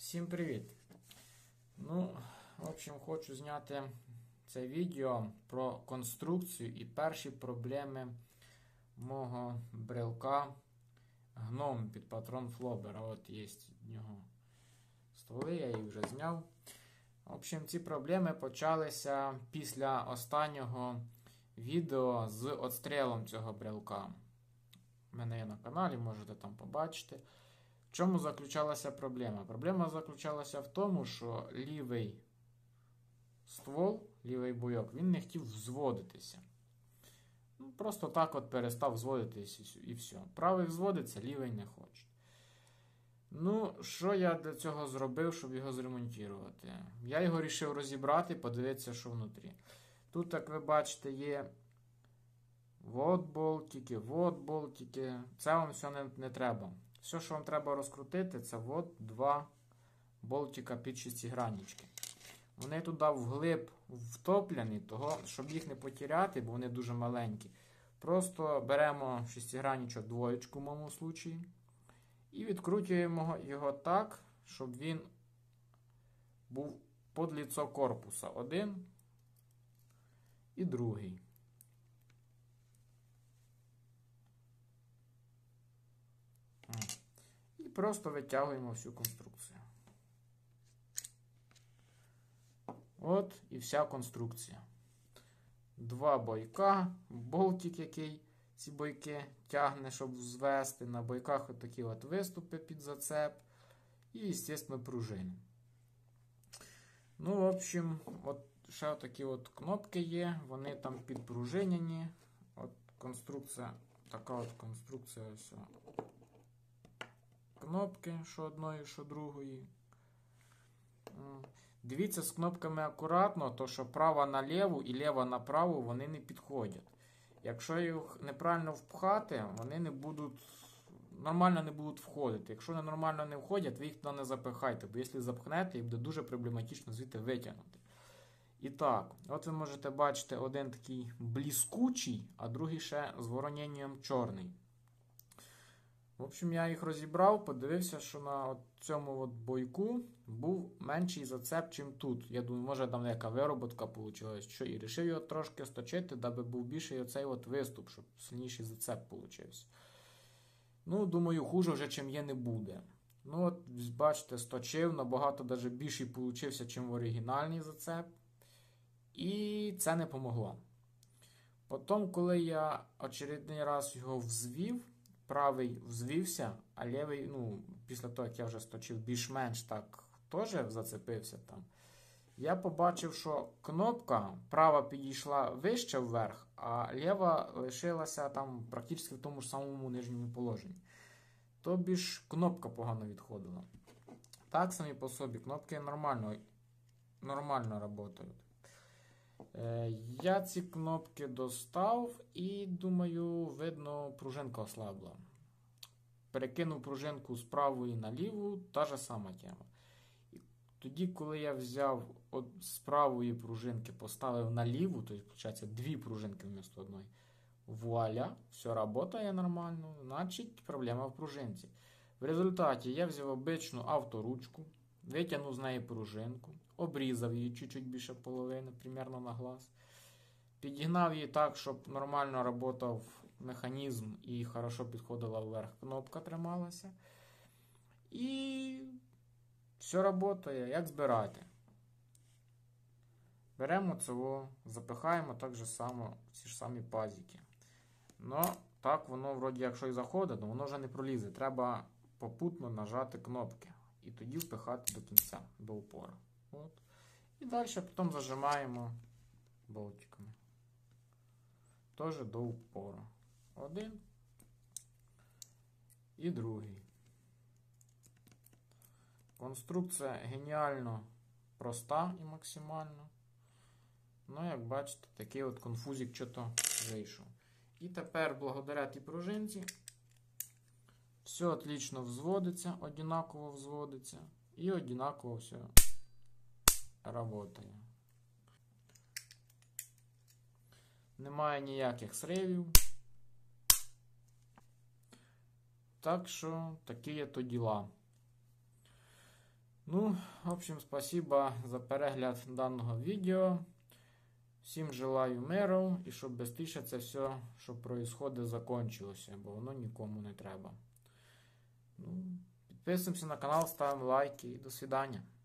Всім привіт! В общем, хочу зняти це відео про конструкцію і перші проблеми мого брелка Гном під патрон Флобера. От є в нього стволи, я їх вже зняв. В общем, ці проблеми почалися після останнього відео з отстрілом цього брелка. У мене є на каналі, можете там побачити. В чому заключалася проблема? Проблема заключалася в тому, що лівий ствол, лівий бойок, він не хотів взводитися. Просто так от перестав взводитися і все. Правий взводиться, лівий не хоче. Що я для цього зробив, щоб його зремонтувати? Я його вирішив розібрати, подивитися, що внутрі. Тут, як ви бачите, є болтики. Це вам все не треба. Все, що вам треба розкрутити, це два болтика під шестиграннички. Вони туди вглиб втоплені, того, щоб їх не потеряти, бо вони дуже маленькі. Просто беремо шестигранничок двоєчку в моєму случаї і відкручуємо його так, щоб він був під лицо корпуса. Один і другий. І просто витягуємо всю конструкцію. От і вся конструкція. Два бойка, болтик, який ці бойки тягне, щоб звести. На бойках отакі от виступи під зацеп. І, звісно, пружини. В общем, от ще такі от кнопки є. Вони там підпружинені. От конструкція, така от конструкція ось. Кнопки, що одної, що другої. Дивіться з кнопками акуратно, то що права на ліву і ліва на праву вони не підходять. Якщо їх неправильно впхати, вони нормально не будуть входити. Якщо вони нормально не входять, ви їх туди не запихайте, бо якщо запхнете, їх буде дуже проблематично звідти витягнути. І так, от ви можете бачити один такий блискучий, а другий ще з вороненням чорний. В общем, я їх розібрав, подивився, що на цьому бойку був менший зацеп, чим тут. Я думаю, може там яка вироботка вийшла. І вирішив його трошки сточити, даби був більший оцей от виступ, щоб сильніший зацеп вийшов. Думаю, хуже вже, чим є, не буде. Бачите, сточив, набагато навіть більший вийшов, чим в оригінальний зацеп. І це не помогло. Потім, коли я очередний раз його взвів, правий взвівся, а лівий, після того, як я вже сточив більш-менш так, теж зацепився там. Я побачив, що кнопка права підійшла вище вверх, а ліва лишилася там практично в тому ж самому нижньому положенні. Тобі ж кнопка погано відходила. Так самі по собі кнопки нормально працюють. Я ці кнопки достав і, думаю, видно, пружинка ослабла. Перекинув пружинку з правої на ліву, та ж сама тема. І тоді, коли я взяв з правої пружинки, поставив на ліву, то виходить дві пружинки вмісто одної, вуаля, все працює нормально, значить проблема в пружинці. В результаті я взяв обичну авторучку, витягнув з неї пружинку, обрізав її чуть-чуть більше половини, примерно на глаз. Підігнав її так, щоб нормально працював механізм і хорошо підходила вверх, кнопка трималася. І все працює, як збирати. Беремо цього, запихаємо так же само ці ж самі пазики. Так воно вроді, якщо і заходить, воно вже не пролізе. Треба попутно нажати кнопки. І тоді впихати до кінця, до упора. От. І далі потім зажимаємо болтиками. Теж до упора. Один і другий. Конструкція геніально проста і максимально. Як бачите, такий от конфузик що-то вийшов. І тепер, благодаря тій пружинці, все отлично взводиться, однаково взводиться і однаково все працює. Немає ніяких сривів. Так що такі є то діла. Ну, в общем, спасибо за перегляд даного відео. Всім желаю миру і щоб швидше це все, що відбувається, закінчилося, бо воно нікому не треба. Ну, підписуємося на канал, ставимо лайки і до свидання.